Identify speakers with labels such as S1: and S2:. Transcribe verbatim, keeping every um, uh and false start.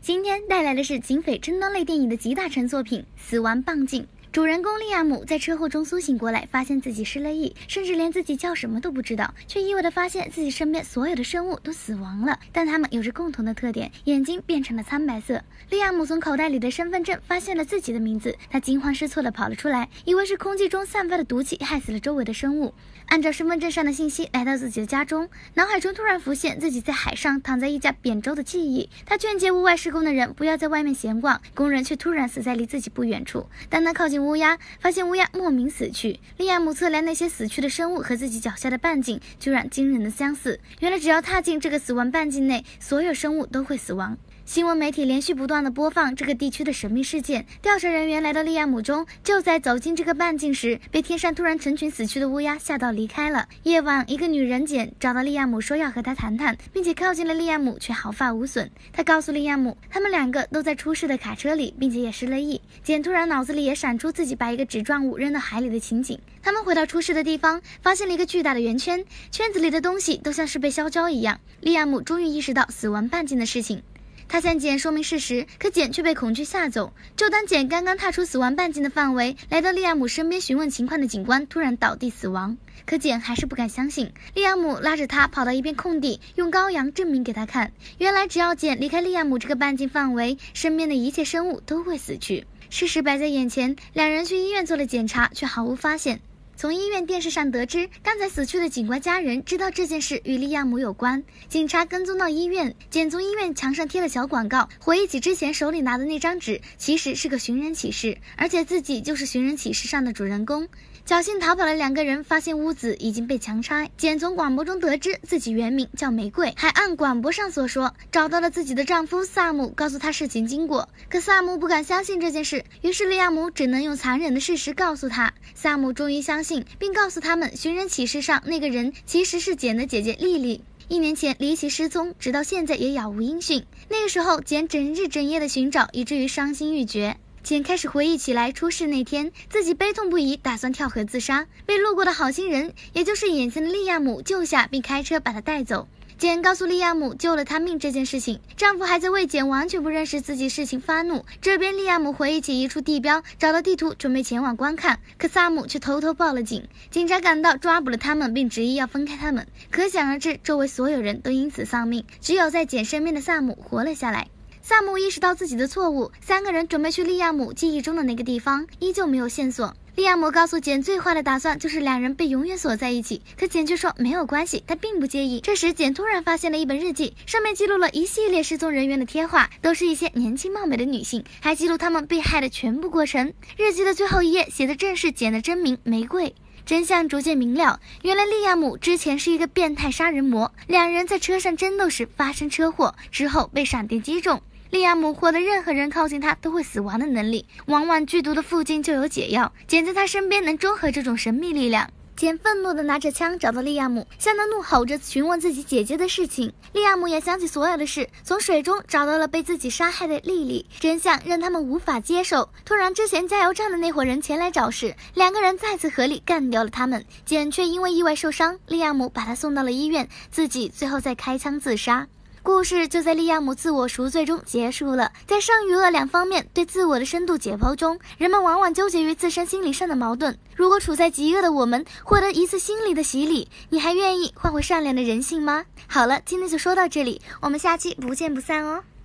S1: 今天带来的是警匪侦探类电影的集大成作品《死亡半径》。主人公利亚姆在车祸中苏醒过来，发现自己失了忆，甚至连自己叫什么都不知道，却意外地发现自己身边所有的生物都死亡了，但他们有着共同的特点，眼睛变成了苍白色。利亚姆从口袋里的身份证发现了自己的名字，他惊慌失措地跑了出来，以为是空气中散发的毒气害死了周围的生物。按照身份证上的信息来到自己的家中，脑海中突然浮现自己在海上躺在一架扁舟的记忆。他劝诫屋外施工的人不要在外面闲逛，工人却突然死在离自己不远处。当他靠近乌鸦，发现乌鸦莫名死去。利亚姆测量那些死去的生物和自己脚下的半径，居然惊人的相似。原来只要踏进这个死亡半径内，所有生物都会死亡。新闻媒体连续不断的播放这个地区的神秘事件，调查人员来到利亚姆中，就在走进这个半径时，被天上突然成群死去的乌鸦吓到离开了。夜晚，一个女人简找到利亚姆，说要和他谈谈，并且靠近了利亚姆，却毫发无损。他告诉利亚姆，他们两个都在出事的卡车里，并且也失了忆。简突然脑子里也闪出自己把一个纸状物扔到海里的情景。他们回到出事的地方，发现了一个巨大的圆圈，圈子里的东西都像是被烧焦一样。利亚姆终于意识到死亡半径的事情。他向简说明事实，可简却被恐惧吓走。就当简刚刚踏出死亡半径的范围，来到利亚姆身边询问情况的警官突然倒地死亡。可简还是不敢相信。利亚姆拉着他跑到一片空地，用羔羊证明给他看，原来只要简离开利亚姆这个半径范围，身边的一切生物都会死去。事实摆在眼前，两人去医院做了检查，却毫无发现。从医院电视上得知，刚才死去的警官家人知道这件事与利亚姆有关。警察跟踪到医院，简从医院墙上贴了小广告，回忆起之前手里拿的那张纸其实是个寻人启事，而且自己就是寻人启事上的主人公。侥幸逃跑的两个人发现屋子已经被强拆，简从广播中得知自己原名叫玫瑰，还按广播上所说找到了自己的丈夫萨姆，告诉他事情经过。可萨姆不敢相信这件事，于是利亚姆只能用残忍的事实告诉他。萨姆终于相信，并告诉他们寻人启事上那个人其实是简的姐姐莉莉。一年前离奇失踪，直到现在也杳无音讯。那个时候简整日整夜的寻找，以至于伤心欲绝。简开始回忆起来出事那天，自己悲痛不已，打算跳河自杀，被路过的好心人，也就是眼前的利亚姆救下，并开车把他带走。简告诉利亚姆救了他命这件事情，丈夫还在为简完全不认识自己事情发怒。这边利亚姆回忆起一处地标，找到地图准备前往观看，可萨姆却偷偷报了警。警察赶到抓捕了他们，并执意要分开他们。可想而知，周围所有人都因此丧命，只有在简身边的萨姆活了下来。萨姆意识到自己的错误，三个人准备去利亚姆记忆中的那个地方，依旧没有线索。利亚姆告诉简，最坏的打算就是两人被永远锁在一起，可简却说没有关系，他并不介意。这时简突然发现了一本日记，上面记录了一系列失踪人员的贴画，都是一些年轻貌美的女性，还记录他们被害的全部过程。日记的最后一页写的正是简的真名玫瑰。真相逐渐明了，原来利亚姆之前是一个变态杀人魔，两人在车上争斗时发生车祸，之后被闪电击中。利亚姆获得任何人靠近他都会死亡的能力，往往剧毒的附近就有解药，简在他身边能中和这种神秘力量。简愤怒地拿着枪找到利亚姆，向他怒吼着询问自己姐姐的事情。利亚姆也想起所有的事，从水中找到了被自己杀害的莉莉，真相让他们无法接受。突然之前加油站的那伙人前来找事，两个人再次合力干掉了他们。简却因为意外受伤，利亚姆把他送到了医院，自己最后再开枪自杀。故事就在利亚姆自我赎罪中结束了。在善与恶两方面对自我的深度解剖中，人们往往纠结于自身心理上的矛盾。如果处在极恶的我们获得一次心理的洗礼，你还愿意换回善良的人性吗？好了，今天就说到这里，我们下期不见不散哦。